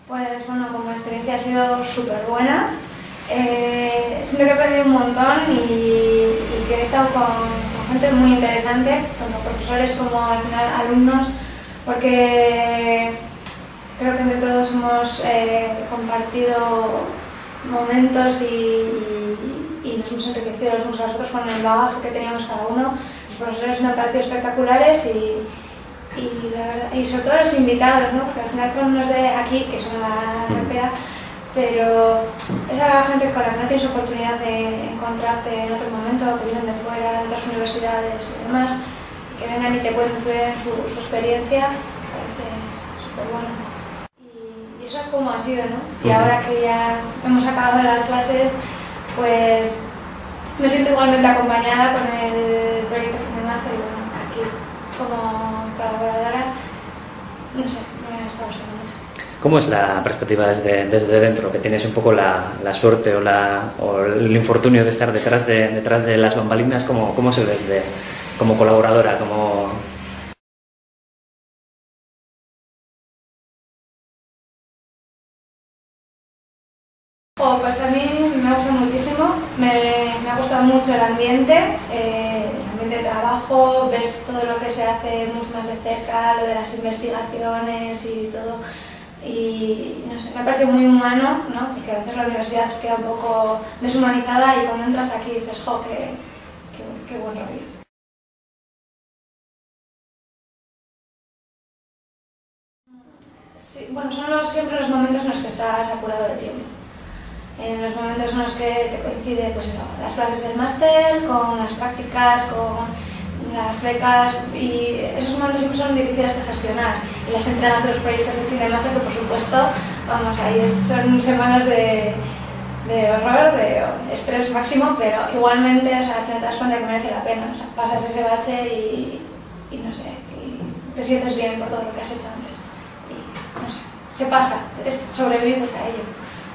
Pues bueno, como experiencia ha sido súper buena. Siento que he aprendido un montón y que he estado con gente muy interesante, tanto profesores como al final alumnos, porque creo que entre todos hemos compartido momentos y nos hemos enriquecido los unos a los otros con el bagaje que teníamos cada uno. Los profesores me han parecido espectaculares y sobre todo los invitados, ¿no? Porque al final con los de aquí, que son la cartera, pero esa gente con la que no tienes oportunidad de encontrarte en otro momento, que vienen de fuera, de otras universidades y demás, que vengan y te cuenten su experiencia, me parece súper bueno. Y eso es como ha sido, ¿no? Y ahora que ya hemos acabado las clases, pues me siento igualmente acompañada con el proyecto Cinemáster y bueno, aquí como colaboradora, no sé, me está gustando mucho. ¿Cómo es la perspectiva desde dentro? Que tienes un poco la suerte o el infortunio de estar detrás de las bambalinas. ¿Cómo se ves como colaboradora? Pues a mí me gusta muchísimo, me ha gustado mucho el ambiente de trabajo, ves todo lo que se hace mucho más de cerca, lo de las investigaciones y todo. Y no sé, me parece muy humano, ¿no? Porque a veces la universidad se queda un poco deshumanizada y cuando entras aquí dices, jo, qué buen rollo. Sí, bueno, son siempre los momentos en los que estás apurado de tiempo. En los momentos en los que te coincide pues eso, las clases del máster, con las prácticas, con las becas, y esos momentos siempre son difíciles de gestionar. Y las entregas de los proyectos de fin de máster, que por supuesto, vamos, ahí son semanas de horror, de estrés máximo, pero igualmente, o sea, al final te das cuenta que merece la pena. O sea, pasas ese bache y no sé, y te sientes bien por todo lo que has hecho antes. Y no sé, se pasa, sobrevives a ello.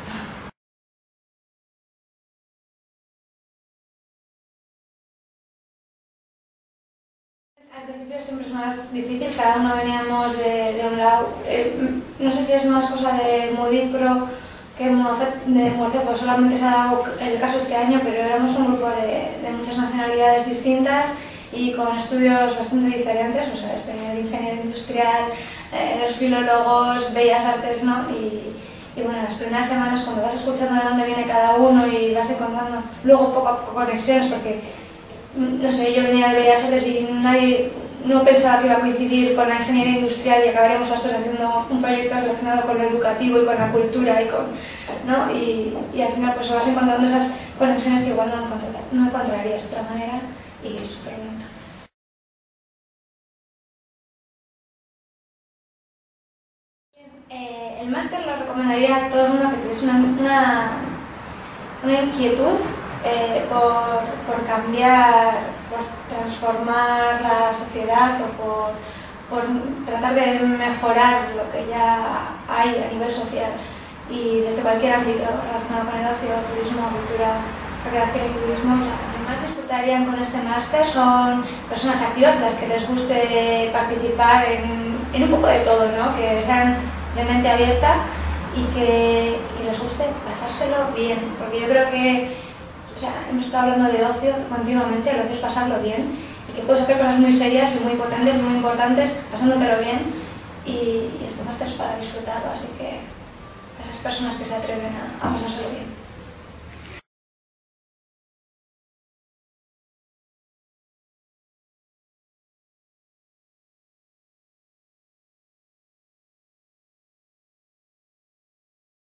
Al principio siempre es más difícil, cada uno veníamos de un lado. No sé si es más cosa de Mudipro que de Muece, pues solamente se ha dado el caso este año, pero éramos un grupo de muchas nacionalidades distintas y con estudios bastante diferentes, o sea, el ingeniero industrial, los filólogos, bellas artes, ¿no? Y bueno, las primeras semanas cuando vas escuchando de dónde viene cada uno y vas encontrando luego poco a poco conexiones, porque no sé, yo venía de Bellas Artes y no pensaba que iba a coincidir con la ingeniería industrial y acabaríamos las dos haciendo un proyecto relacionado con lo educativo y con la cultura ¿no? Y al final pues vas encontrando esas conexiones que igual no encontrarías de otra manera y es súper bonito. El máster lo recomendaría a todo el mundo que tuviese una inquietud por cambiar, por transformar la sociedad o por tratar de mejorar lo que ya hay a nivel social y desde cualquier ámbito relacionado con el ocio, turismo, cultura, recreación y turismo. Las que más disfrutarían con este máster son personas activas a las que les guste participar en un poco de todo, ¿no? Que sean de mente abierta y que les guste pasárselo bien, porque yo creo que hemos estado hablando de ocio continuamente, el ocio es pasarlo bien y que puedes hacer cosas muy serias y muy potentes y muy importantes pasándotelo bien y este máster es para disfrutarlo, así que a esas personas que se atreven a pasárselo bien.